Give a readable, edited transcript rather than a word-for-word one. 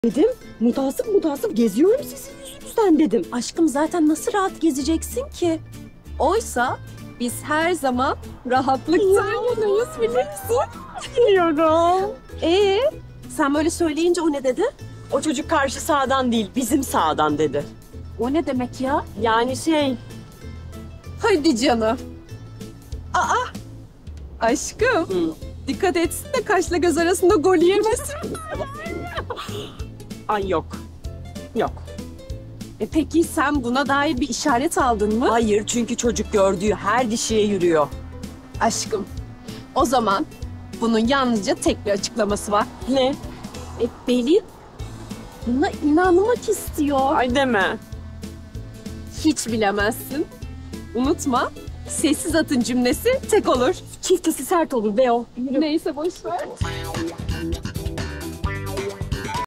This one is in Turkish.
Dedim, mutasip geziyorum sizin yüzünüzden dedim. Aşkım zaten nasıl rahat gezeceksin ki? Oysa biz her zaman rahatlıktan yanayız bilirsin. Biliyorum. Sen böyle söyleyince o ne dedi? O çocuk karşı sağdan değil, bizim sağdan dedi. O ne demek ya? Yani Hadi canım. Aşkım. Dikkat etsin de kaşla göz arasında gol yemesin. Ay yok. Yok. Peki sen buna dair bir işaret aldın mı? Hayır, çünkü çocuk gördüğü her dişiye yürüyor. Aşkım. O zaman bunun yalnızca tek bir açıklaması var. Ne? Pelin buna inanmak istiyor. Ay deme. Hiç bilemezsin. Unutma, sessiz atın cümlesi tek olur. Çiftesi sert olur be o. Neyse boş ver.